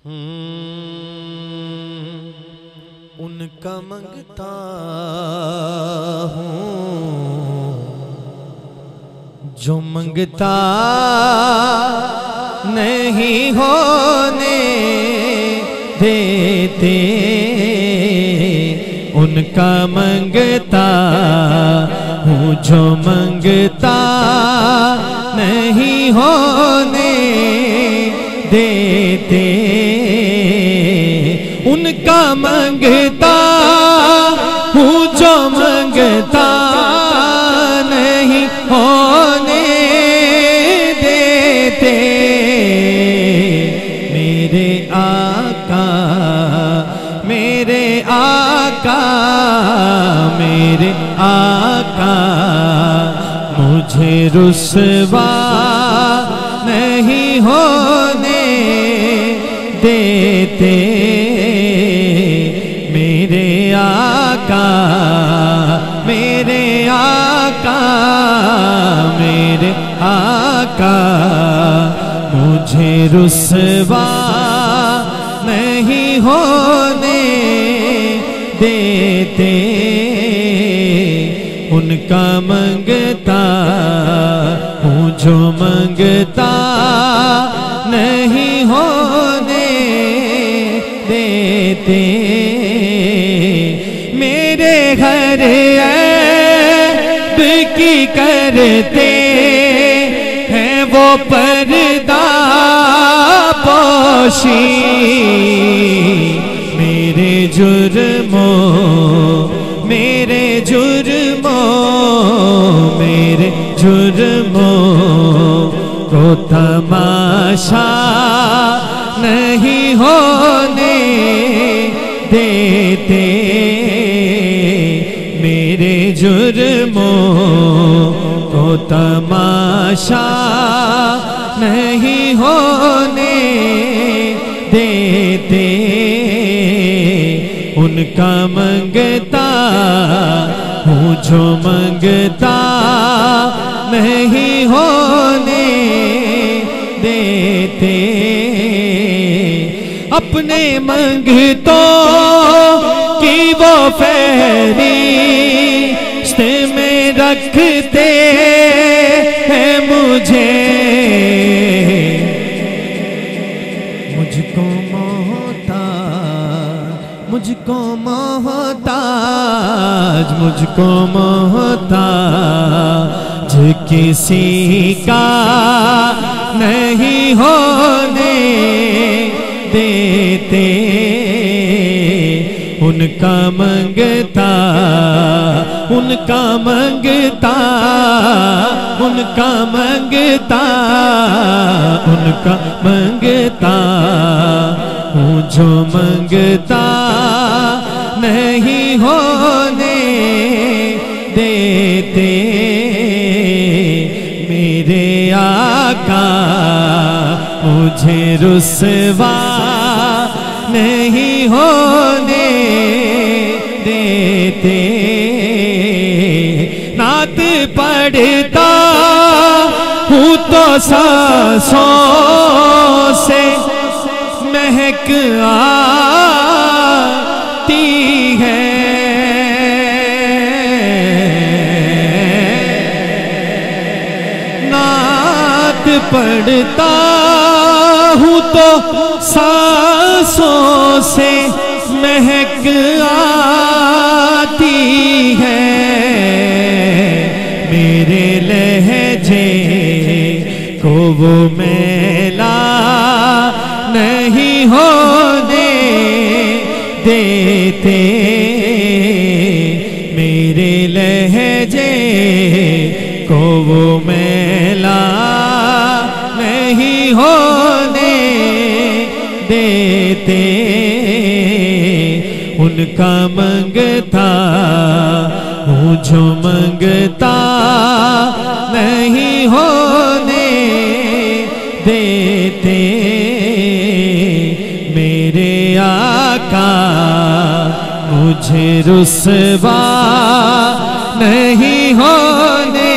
उनका मंगता हूँ जो मंगता नहीं होने देते, उनका मंगता हूँ जो मंगता नहीं होने देते, उनका मंगता हूँ जो मंगता नहीं होने देते, मेरे आका मेरे आका मेरे आका मुझे रुसवा नहीं होने देते, मेरे आका मेरे आका मेरे आका मुझे रुसवा नहीं होने देते, उनका मंगता हूँ जो मंगता नहीं होने देते, मेरे घर ऐब की करते हैं वो पर्दा पोशी, मेरे जुर्मों मेरे जुर्मों मेरे जुर्मों को तमाशा नहीं होने देते, मेरे जुर्मों को तमाशा नहीं होने देते, उनका मंगता हूँ जो मंगता नहीं होने देते, अपने मंगतों की वो फहरिस्त में रखते हैं मुझे, मुझको मोहताज किसी का नहीं होने देते, उनका मंगता उनका मंगता उनका मंगता उनका मंगता हूँ जो मंगता नहीं होने देते, मेरे आका मुझे रुसवा नहीं होने देते, नात पढ़ता हूँ तो सांसों से महक आती है, नात पढ़ता हूँ तो सांसों से महक आती है, मेरे लहजे को वो मैला नहीं होने देते, मेरे लहजे को वो मैला नहीं होने देते, उनका मंगता हूँ जो मंगता नहीं होने देते, मेरे आका मुझे रुसवा नहीं होने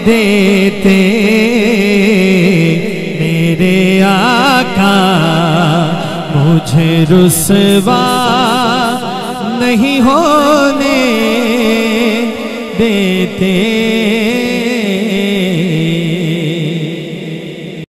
देते, मेरे आका मुझे रुसवा नहीं होने देते।